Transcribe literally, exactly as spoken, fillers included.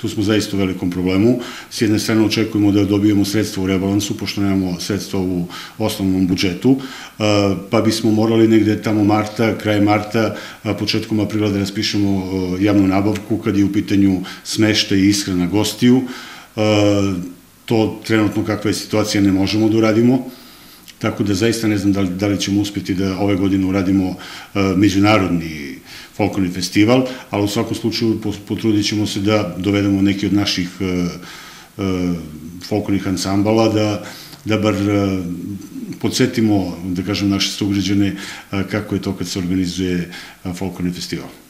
tu smo zaista u velikom problemu. S jedne strane očekujemo da dobijemo sredstva u rebalansu, pošto nemamo sredstva u osnovnom budžetu, pa bismo morali negde tamo marta, kraj marta, početkom aprila da raspišemo javnu nabavku kad je u pitanju smeštaj i ishrana gostiju. To trenutno kakva je situacija ne možemo da uradimo, tako da zaista ne znam da li ćemo uspjeti da ove godine uradimo međunarodni folklorni festival, ali u svakom slučaju potrudit ćemo se da dovedemo neki od naših folklornih ansambala, da bar podsjetimo, da kažem, naše sugrađane kako je to kad se organizuje folklorni festival.